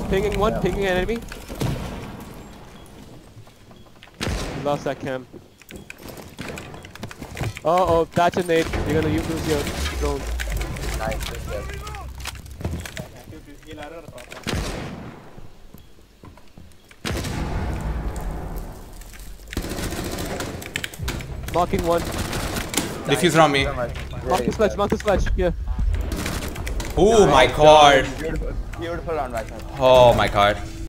Pinging one, pinging an enemy. We lost that cam. Oh, that's a nade. You're gonna lose your drone. Nice. Marking one. Diffuser on me. Mark the sledge. Yeah. Oh my god. Beautiful round, my friend. Oh my god.